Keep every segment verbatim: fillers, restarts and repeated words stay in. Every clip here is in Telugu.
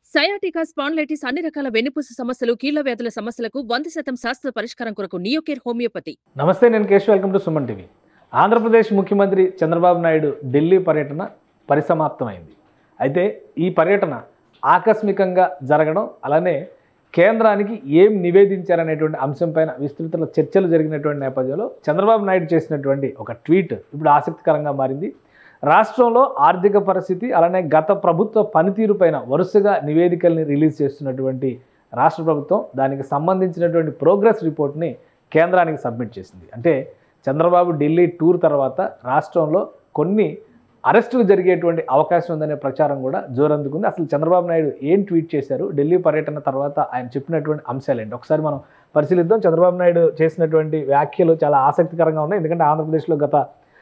సయాటికా స్పాండిలైటిస్ అన్ని రకాల వెన్నుపూస సమస్యలు, కీళ్ల వ్యాధుల సమస్యలకు వంద శాతం శాస్త్ర పరిష్కారం కొరకు నియోకేర్ హోమియోపతి. నమస్తే, నేను Keshav. Welcome to Suman TV. Andhra Pradesh ముఖ్యమంత్రి చంద్రబాబు నాయుడు ఢిల్లీ పర్యటన పరిసమాప్తమైంది. అయితే ఈ పర్యటన ఆకస్మికంగా జరగడం, అలానే కేంద్రానికి ఏం నివేదించారనేటువంటి అంశంపైన విస్తృత చర్చలు జరిగినటువంటి నేపథ్యంలో చంద్రబాబు నాయుడు చేసినటువంటి ఒక ట్వీట్ ఇప్పుడు ఆసక్తికరంగా మారింది. రాష్ట్రంలో ఆర్థిక పరిస్థితి, అలానే గత ప్రభుత్వ పనితీరు పైన వరుసగా నివేదికల్ని రిలీజ్ చేస్తున్నటువంటి రాష్ట్ర ప్రభుత్వం దానికి సంబంధించినటువంటి ప్రోగ్రెస్ రిపోర్ట్ని కేంద్రానికి సబ్మిట్ చేసింది. అంటే చంద్రబాబు ఢిల్లీ టూర్ తర్వాత రాష్ట్రంలో కొన్ని అరెస్టులు జరిగేటువంటి అవకాశం ఉందనే ప్రచారం కూడా జోరందుకుంది. అసలు చంద్రబాబు నాయుడు ఏం ట్వీట్ చేశారు, ఢిల్లీ పర్యటన తర్వాత ఆయన చెప్పినటువంటి అంశాలు ఏంటి ఒకసారి మనం పరిశీలిద్దాం. చంద్రబాబు నాయుడు చేసినటువంటి వ్యాఖ్యలు చాలా ఆసక్తికరంగా ఉన్నాయి. ఎందుకంటే ఆంధ్రప్రదేశ్లో గత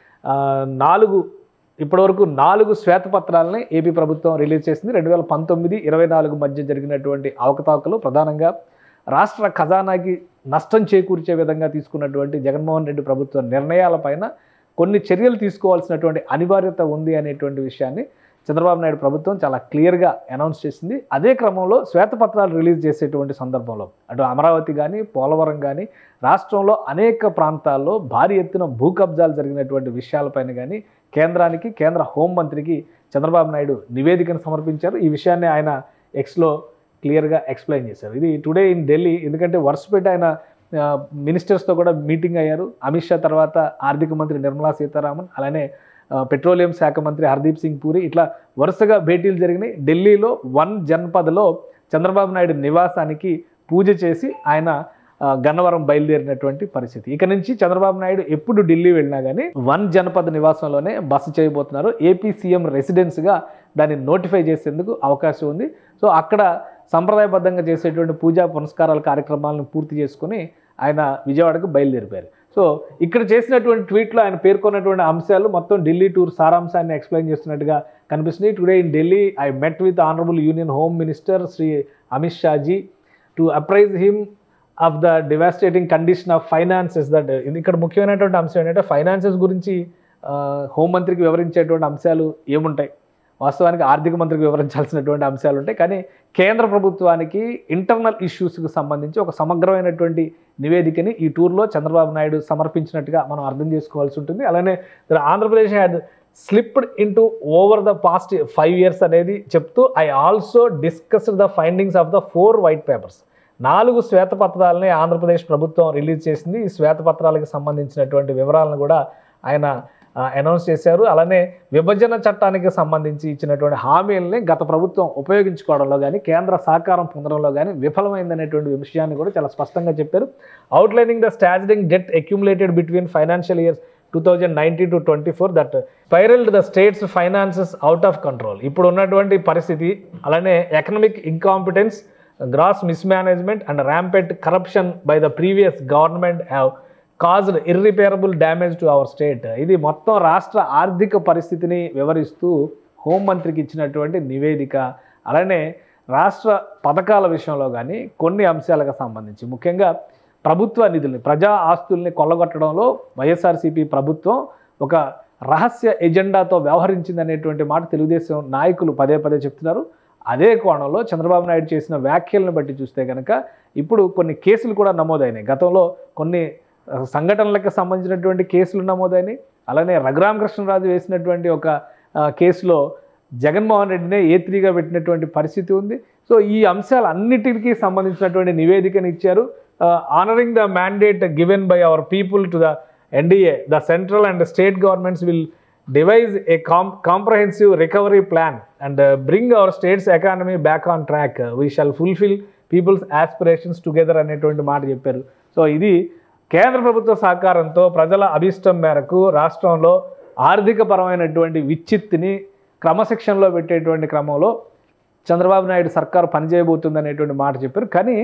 నాలుగు ఇప్పటివరకు నాలుగు శ్వేతపత్రాలని ఏపీ ప్రభుత్వం రిలీజ్ చేసింది. రెండు వేల పంతొమ్మిది ఇరవై నాలుగు మధ్య జరిగినటువంటి అవకతవకలు, ప్రధానంగా రాష్ట్ర ఖజానాకి నష్టం చేకూర్చే విధంగా తీసుకున్నటువంటి జగన్మోహన్ రెడ్డి ప్రభుత్వ నిర్ణయాలపైన కొన్ని చర్యలు తీసుకోవాల్సినటువంటి అనివార్యత ఉంది అనేటువంటి విషయాన్ని చంద్రబాబు నాయుడు ప్రభుత్వం చాలా క్లియర్గా అనౌన్స్ చేసింది. అదే క్రమంలో శ్వేతపత్రాలు రిలీజ్ చేసేటువంటి సందర్భంలో అటు అమరావతి కానీ, పోలవరం కానీ, రాష్ట్రంలో అనేక ప్రాంతాల్లో భారీ ఎత్తున భూ కబ్జాలు జరిగినటువంటి విషయాలపైన కానీ కేంద్రానికి, కేంద్ర హోంమంత్రికి చంద్రబాబు నాయుడు నివేదికను సమర్పించారు. ఈ విషయాన్ని ఆయన ఎక్స్లో క్లియర్గా ఎక్స్ప్లెయిన్ చేశారు. ఇది టుడే ఇన్ ఢిల్లీ. ఎందుకంటే వరుసపెట్టి ఆయన మినిస్టర్స్తో కూడా మీటింగ్ అయ్యారు. అమిత్ షా తర్వాత ఆర్థిక మంత్రి నిర్మలా సీతారామన్, అలానే పెట్రోలియం శాఖ మంత్రి హర్దీప్ సింగ్ పూరి, ఇట్లా వరుసగా భేటీలు జరిగినాయి. ఢిల్లీలో వన్ జన్పథ్లో చంద్రబాబు నాయుడు నివాసానికి పూజ చేసి ఆయన గన్నవరం బయలుదేరినటువంటి పరిస్థితి. ఇక నుంచి చంద్రబాబు నాయుడు ఎప్పుడు ఢిల్లీ వెళ్ళినా కానీ వన్ జనపద నివాసంలోనే బస చేయబోతున్నారు. ఏపీ సీఎం రెసిడెన్స్గా దాన్ని నోటిఫై చేసేందుకు అవకాశం ఉంది. సో అక్కడ సంప్రదాయబద్ధంగా చేసేటువంటి పూజా పునస్కారాల కార్యక్రమాలను పూర్తి చేసుకుని ఆయన విజయవాడకు బయలుదేరిపోయారు. సో ఇక్కడ చేసినటువంటి ట్వీట్లో ఆయన పేర్కొన్నటువంటి అంశాలు మొత్తం ఢిల్లీ టూర్ సారాంశాన్ని ఎక్స్ప్లెయిన్ చేస్తున్నట్టుగా కనిపిస్తుంది. Today in Delhi I met with honourable union home minister Shri Amit Shaji to appraise him of the devastating condition of finances. That ఇక్కడ ముఖ్యమైనటువంటి అంశం ఏంటంటే ఫైనాన్సెస్ గురించి హోంమంత్రికి వివరించేటువంటి అంశాలు ఏముంటాయి, వాస్తవానికి ఆర్థిక మంత్రికి వివరించాల్సినటువంటి అంశాలు ఉంటాయి. కానీ కేంద్ర ప్రభుత్వానికి ఇంటర్నల్ ఇష్యూస్కి సంబంధించి ఒక సమగ్రమైనటువంటి నివేదికని ఈ టూర్లో చంద్రబాబు నాయుడు సమర్పించినట్టుగా మనం అర్థం చేసుకోవాల్సి ఉంటుంది. అలానే Andhra Pradesh had slipped in to over the past five years అనేది చెప్తూ I also discussed the findings of the four white papers. నాలుగు శ్వేతపత్రాలని ఆంధ్రప్రదేశ్ ప్రభుత్వం రిలీజ్ చేసింది. ఈ శ్వేతపత్రాలకు సంబంధించినటువంటి వివరాలను కూడా ఆయన అనౌన్స్ చేశారు. అలానే విభజన చట్టానికి సంబంధించి ఇచ్చినటువంటి హామీలని గత ప్రభుత్వం ఉపయోగించుకోవడంలో కానీ, కేంద్ర సహకారం పొందడంలో కానీ విఫలమైందనేటువంటి విషయాన్ని కూడా చాలా స్పష్టంగా చెప్పారు. Outlining the staggering debt accumulated between financial years two thousand nineteen to twenty four that spiralled the state's finances out of control. ఇప్పుడు ఉన్నటువంటి పరిస్థితి, అలానే economic incompetence, gross mismanagement and rampant corruption by the previous government have caused irreparable damage to our state. ఇది మొత్తం రాష్ట్ర ఆర్థిక పరిస్థితిని వివరిస్తూ హోంమంత్రికి ఇచ్చినటువంటి నివేదిక. అలానే రాష్ట్ర పథకాల విషయంలో కానీ కొన్ని అంశాలకు సంబంధించి, ముఖ్యంగా ప్రభుత్వ నిధుల్ని, ప్రజా ఆస్తుల్ని కొల్లగొట్టడంలో వైఎస్ఆర్సీపీ ప్రభుత్వం ఒక రహస్య ఎజెండాతో వ్యవహరించిందనేటువంటి మాట తెలుగుదేశం నాయకులు పదే పదే చెప్తున్నారు. అదే కోణంలో చంద్రబాబు నాయుడు చేసిన వ్యాఖ్యలను బట్టి చూస్తే కనుక ఇప్పుడు కొన్ని కేసులు కూడా నమోదైనాయి. గతంలో కొన్ని సంఘటనలకు సంబంధించినటువంటి కేసులు నమోదైనాయి. అలానే రఘురామకృష్ణరాజు వేసినటువంటి ఒక కేసులో జగన్మోహన్ రెడ్డినే ఏ త్రీగా పెట్టినటువంటి పరిస్థితి ఉంది. సో ఈ అంశాలన్నిటికీ సంబంధించినటువంటి నివేదికను ఇచ్చారు. Honouring the mandate given by our people to the NDA, the central and state governments will devise a com comprehensive recovery plan and uh, bring our state's economy back on track. We shall fulfill people's aspirations together అనేటువంటి మాట చెప్పారు. సో ఇది కేంద్ర ప్రభుత్వ సహకారంతో ప్రజల అభిష్టం మేరకు రాష్ట్రంలో ఆర్థిక పరమైనటువంటి విచ్చిత్తిని క్రమశిక్షణలో పెట్టేటువంటి క్రమంలో చంద్రబాబు నాయుడు సర్కారు పనిచేయబోతుంది అనేటువంటి మాట చెప్పారు. కానీ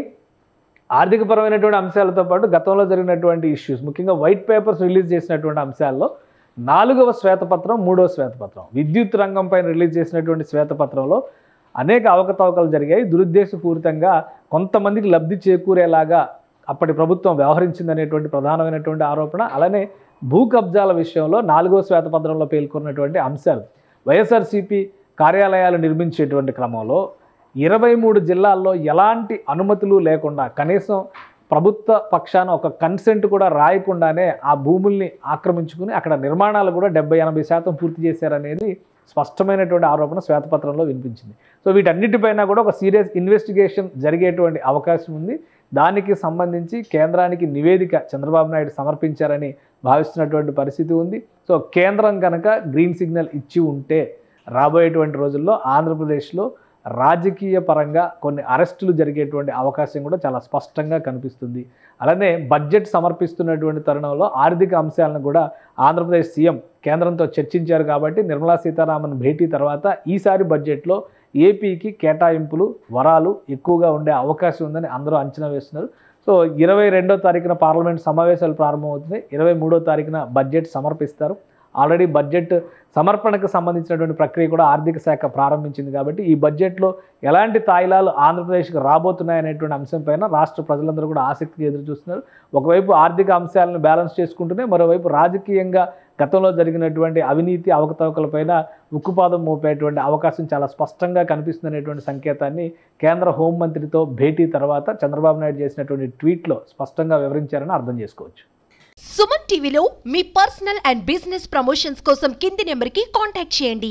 ఆర్థిక పరమైనటువంటి అంశాలతో పాటు గతంలో జరిగినటువంటి ఇష్యూస్, ముఖ్యంగా వైట్ పేపర్స్ రిలీజ్ చేసినటువంటి అంశాల్లో నాలుగవ శ్వేతపత్రం, మూడవ శ్వేతపత్రం, విద్యుత్ రంగంపై రిలీజ్ చేసినటువంటి శ్వేతపత్రంలో అనేక అవకతవకలు జరిగాయి. దురుద్దేశపూరితంగా కొంతమందికి లబ్ధి చేకూరేలాగా అప్పటి ప్రభుత్వం వ్యవహరించిందనేటువంటి ప్రధానమైనటువంటి ఆరోపణ. అలానే భూ కబ్జాల విషయంలో నాలుగో శ్వేతపత్రంలో పేర్కొన్నటువంటి అంశాలు, వైఎస్ఆర్సీపీ కార్యాలయాలు నిర్మించేటువంటి క్రమంలో ఇరవై మూడు జిల్లాల్లో ఎలాంటి అనుమతులు లేకుండా కనీసం ప్రభుత్వ పక్షాన ఒక కన్సెంట్ కూడా రాయకుండానే ఆ భూముల్ని ఆక్రమించుకుని అక్కడ నిర్మాణాలు కూడా డెబ్బై ఎనభై శాతం పూర్తి చేశారనేది స్పష్టమైనటువంటి ఆరోపణ శ్వేతపత్రంలో వినిపించింది. సో వీటన్నిటిపైన కూడా ఒక సీరియస్ ఇన్వెస్టిగేషన్ జరిగేటువంటి అవకాశం ఉంది. దానికి సంబంధించి కేంద్రానికి నివేదిక చంద్రబాబు నాయుడు సమర్పించారని భావిస్తున్నటువంటి పరిస్థితి ఉంది. సో కేంద్రం కనుక గ్రీన్ సిగ్నల్ ఇచ్చి ఉంటే రాబోయేటువంటి రోజుల్లో ఆంధ్రప్రదేశ్లో రాజకీయ పరంగా కొన్ని అరెస్టులు జరిగేటువంటి అవకాశం కూడా చాలా స్పష్టంగా కనిపిస్తుంది. అలానే బడ్జెట్ సమర్పిస్తున్నటువంటి తరుణంలో ఆర్థిక అంశాలను కూడా ఆంధ్రప్రదేశ్ సీఎం కేంద్రంతో చర్చించారు కాబట్టి నిర్మలా సీతారామన్ భేటీ తర్వాత ఈసారి బడ్జెట్లో ఏపీకి కేటాయింపులు వరాలు ఎక్కువగా ఉండే అవకాశం ఉందని అందరూ అంచనా వేస్తున్నారు. సో ఇరవై రెండో తారీఖున పార్లమెంట్ సమావేశాలు ప్రారంభమవుతున్నాయి. ఇరవై మూడో తారీఖున బడ్జెట్ సమర్పిస్తారు. ఆల్రెడీ బడ్జెట్ సమర్పణకు సంబంధించినటువంటి ప్రక్రియ కూడా ఆర్థిక శాఖ ప్రారంభించింది కాబట్టి ఈ బడ్జెట్లో ఎలాంటి తాయిలాలు ఆంధ్రప్రదేశ్కి రాబోతున్నాయనేటువంటి అంశంపైన రాష్ట్ర ప్రజలందరూ కూడా ఆసక్తిగా ఎదురు చూస్తున్నారు. ఒకవైపు ఆర్థిక అంశాలను బ్యాలెన్స్ చేసుకుంటూనే మరోవైపు రాజకీయంగా గతంలో జరిగినటువంటి అవినీతి అవకతవకలపైన ఉక్కుపాదం మోపేటువంటి అవకాశం చాలా స్పష్టంగా కనిపిస్తుందనేటువంటి సంకేతాన్ని కేంద్ర హోంమంత్రితో భేటీ తర్వాత చంద్రబాబు నాయుడు చేసినటువంటి ట్వీట్లో స్పష్టంగా వివరించారని అర్థం చేసుకోవచ్చు. సుమన్ టీవీలో మీ పర్సనల్ అండ్ బిజినెస్ ప్రమోషన్స్ కోసం కింది నెంబర్కి కాంటాక్ట్ చేయండి.